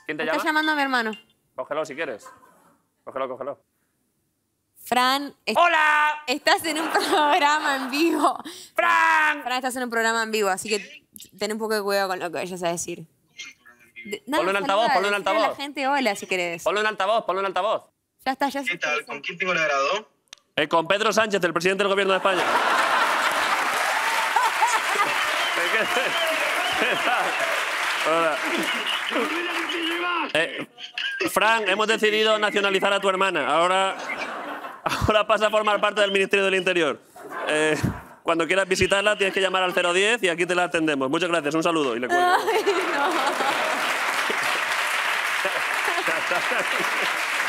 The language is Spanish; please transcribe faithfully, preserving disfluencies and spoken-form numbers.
¿Quién te Está llama? llamando a mi hermano. Cógelo si quieres. Cógelo, cógelo. Fran, est ¡Hola! estás en un programa en vivo. ¡Fran! Fran, estás en un programa en vivo, así que ten un poco de cuidado con lo que vayas a decir. De, nada, Ponlo en altavoz, saluda, ponlo en decirle a altavoz. la gente hola si querés. Ponlo en altavoz, ponlo en altavoz. Ya está, ya ¿Qué se tal? ¿Con quién tengo el agrado? Eh, con Pedro Sánchez, el presidente del gobierno de España. ¿Qué tal? Hola. Eh, Fran, hemos decidido nacionalizar a tu hermana. Ahora, ahora pasa a formar parte del Ministerio del Interior. Eh, cuando quieras visitarla tienes que llamar al cero diez y aquí te la atendemos. Muchas gracias, un saludo. Y le cuelgo. Ay, no.